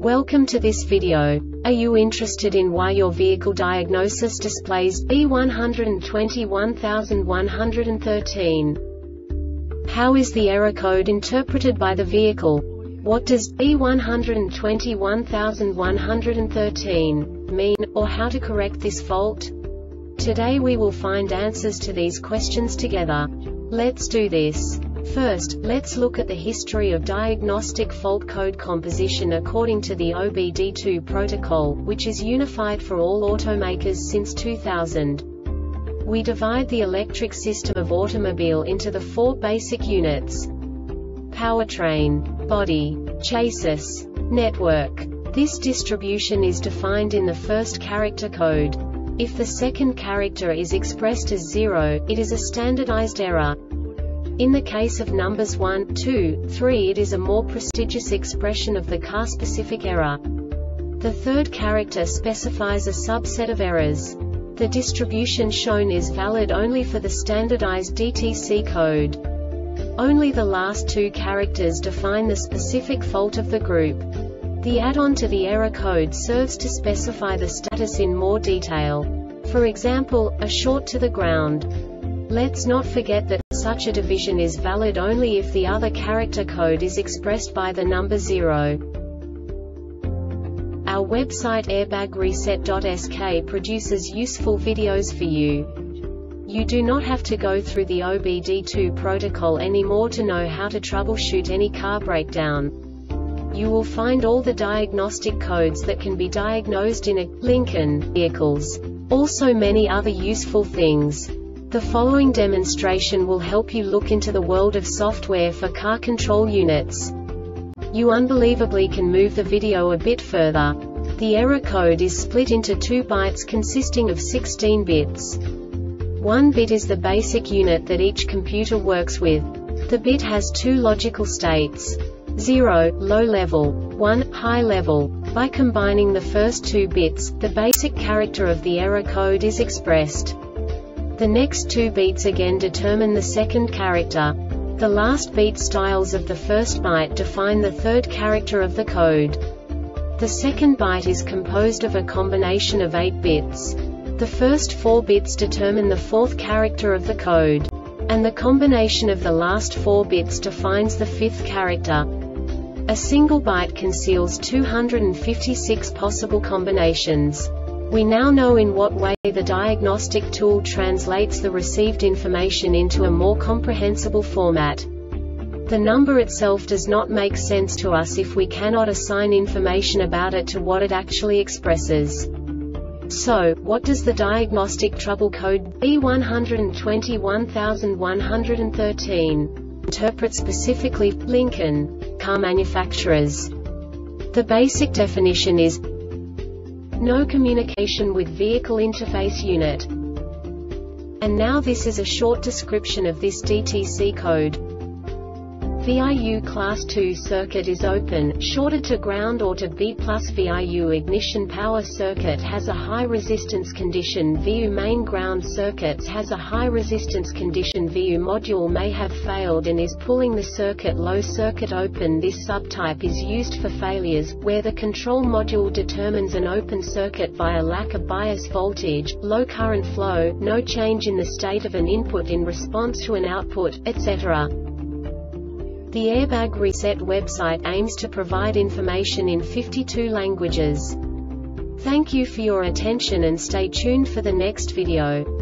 Welcome to this video. Are you interested in why your vehicle diagnosis displays B121113? How is the error code interpreted by the vehicle? What does B121113 mean, or how to correct this fault? Today we will find answers to these questions together. Let's do this. First, let's look at the history of diagnostic fault code composition according to the OBD2 protocol, which is unified for all automakers since 2000. We divide the electric system of automobile into the four basic units: powertrain, body, chassis, network. This distribution is defined in the first character code. If the second character is expressed as 0, it is a standardized error. In the case of numbers 1, 2, 3, it is a more prestigious expression of the car-specific error. The third character specifies a subset of errors. The distribution shown is valid only for the standardized DTC code. Only the last two characters define the specific fault of the group. The add-on to the error code serves to specify the status in more detail. For example, a short to the ground. Let's not forget that such a division is valid only if the other character code is expressed by the number 0. Our website airbagreset.sk produces useful videos for you. You do not have to go through the OBD2 protocol anymore to know how to troubleshoot any car breakdown. You will find all the diagnostic codes that can be diagnosed in a Lincoln vehicles. Also many other useful things. The following demonstration will help you look into the world of software for car control units. You unbelievably can move the video a bit further. The error code is split into 2 bytes consisting of 16 bits. 1 bit is the basic unit that each computer works with. The bit has 2 logical states: 0, low level, 1, high level. By combining the first 2 bits, the basic character of the error code is expressed. The next 2 beats again determine the second character. The last beat styles of the first byte define the third character of the code. The second byte is composed of a combination of 8 bits. The first 4 bits determine the fourth character of the code. And the combination of the last 4 bits defines the fifth character. A single byte conceals 256 possible combinations. We now know in what way the diagnostic tool translates the received information into a more comprehensible format. The number itself does not make sense to us if we cannot assign information about it to what it actually expresses. So, what does the diagnostic trouble code B121113 interpret specifically for Lincoln car manufacturers? The basic definition is no communication with vehicle interface unit. And now this is a short description of this DTC code. VIU Class 2 circuit is open, shorted to ground or to B+. VIU ignition power circuit has a high resistance condition. VIU main ground circuits has a high resistance condition. VIU module may have failed and is pulling the circuit low. Circuit open. This subtype is used for failures, where the control module determines an open circuit via lack of bias voltage, low current flow, no change in the state of an input in response to an output, etc. The Airbag Reset website aims to provide information in 52 languages. Thank you for your attention and stay tuned for the next video.